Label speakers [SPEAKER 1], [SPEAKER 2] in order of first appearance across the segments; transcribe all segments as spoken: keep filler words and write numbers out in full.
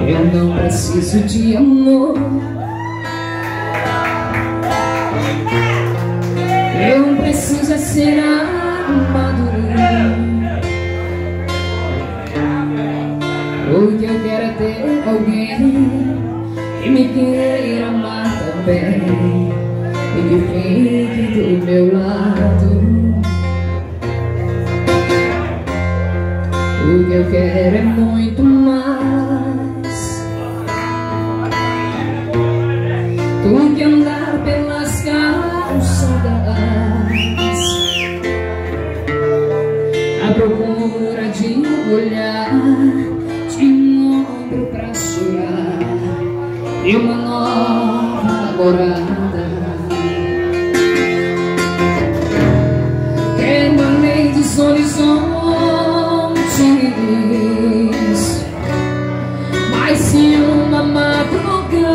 [SPEAKER 1] Eu não preciso de amor, eu não preciso ser amado. O que eu quero é ter alguém que me queira amar também e que fique do meu lado. O que eu quero é muito mais do que andar pelas calçadas à procura de um olhar, de um ombro pra chorar e uma nova namorada. Quero além dos horizontes, mas se uma madrugada,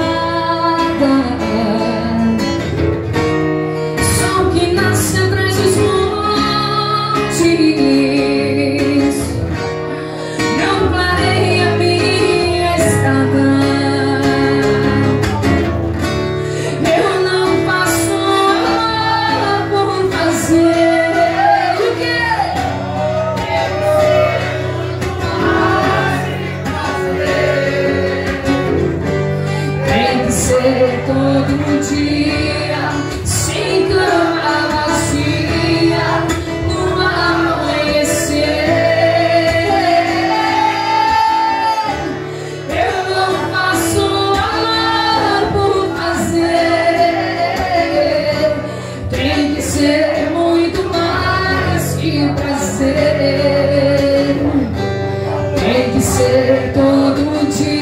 [SPEAKER 1] sol que nasce atrás dos montes não clareia minha estrada. Eu não faço por fazer. Todo dia, sem cama vazia, no amanhecer. Eu não faço amor por fazer. Tem que ser muito mais que prazer. Tem que ser todo dia.